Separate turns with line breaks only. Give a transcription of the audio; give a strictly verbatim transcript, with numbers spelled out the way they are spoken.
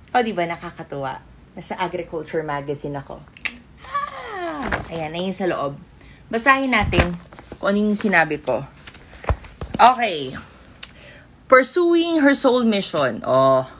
O, di ba nakakatuwa? Nasa Agriculture Magazine ako. Ah, ayan, ayun sa loob. Basahin natin kung ano yung sinabi ko. Okay. Pursuing her soul mission. Oh,